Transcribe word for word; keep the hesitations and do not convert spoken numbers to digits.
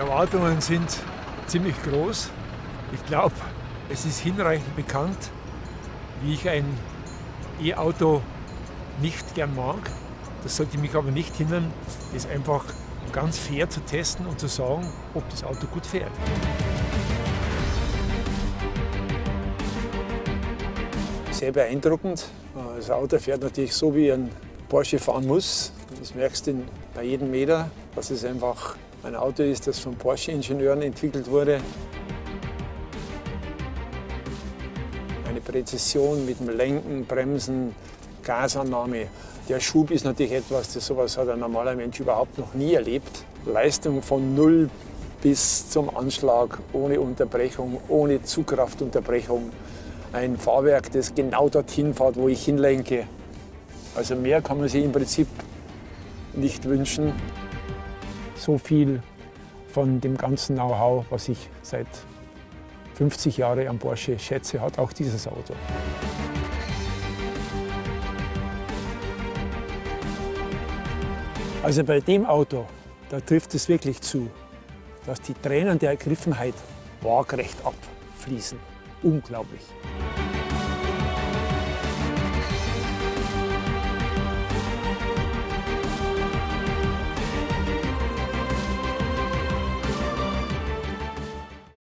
Erwartungen sind ziemlich groß. Ich glaube, es ist hinreichend bekannt, wie ich ein E-Auto nicht gern mag. Das sollte mich aber nicht hindern, es einfach ganz fair zu testen und zu sagen, ob das Auto gut fährt. Sehr beeindruckend. Das Auto fährt natürlich so, wie ein Porsche fahren muss. Das merkst du bei jedem Meter, dass es einfach ein Auto ist, das von Porsche-Ingenieuren entwickelt wurde. Eine Präzision mit dem Lenken, Bremsen, Gasannahme. Der Schub ist natürlich etwas, das sowas hat ein normaler Mensch überhaupt noch nie erlebt. Leistung von null bis zum Anschlag, ohne Unterbrechung, ohne Zugkraftunterbrechung. Ein Fahrwerk, das genau dorthin fährt, wo ich hinlenke. Also mehr kann man sich im Prinzip nicht wünschen. So viel von dem ganzen Know-how, was ich seit fünfzig Jahren am Porsche schätze, hat auch dieses Auto. Also bei dem Auto, da trifft es wirklich zu, dass die Tränen der Ergriffenheit waagrecht abfließen. Unglaublich.